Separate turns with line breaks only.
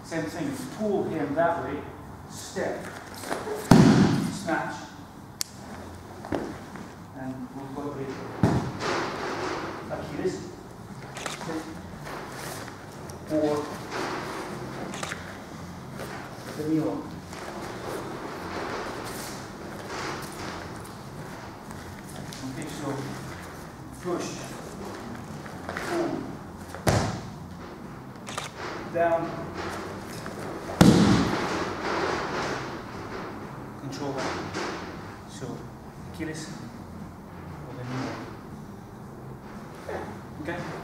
Same thing, pull him that way, step, snatch, and we'll go with Achilles, or the knee. Okay, so push, pull, down, control that. So Achilles or the knee. Okay.